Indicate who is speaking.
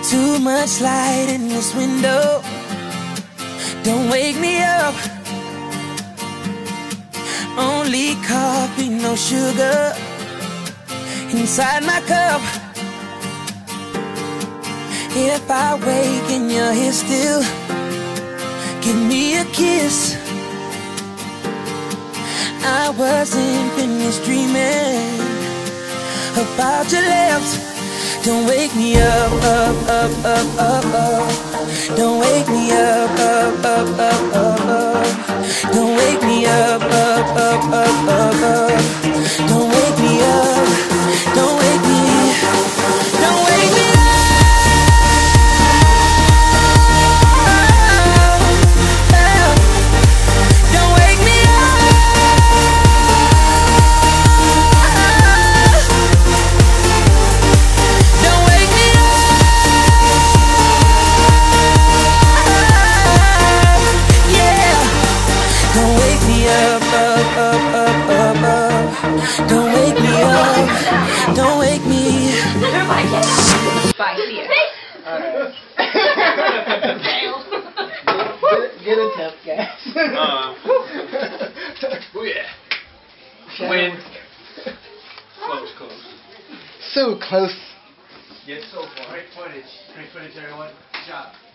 Speaker 1: Too much light in this window. Don't wake me up. Only coffee, no sugar inside my cup. If I wake and you're here still, give me a kiss. I wasn't finished dreaming about your lips. Don't wake me up, up, up, up, up, up. Don't wake me up, up, up, up, up, up. Don't wake me up, up, up, up, up, up. Don't wake me up, don't wake me, don't wake me up. Don't wake me up. Don't wake me up. Yeah. Don't wake me up, up, up, up, up, up. Don't wake me up. Don't wake me.
Speaker 2: Bye, see ya.
Speaker 3: Alright. Get a tip, guys.
Speaker 4: Oh yeah. Win. Close, close.
Speaker 3: So close.
Speaker 4: Yes, so far. Great footage, everyone. Good job.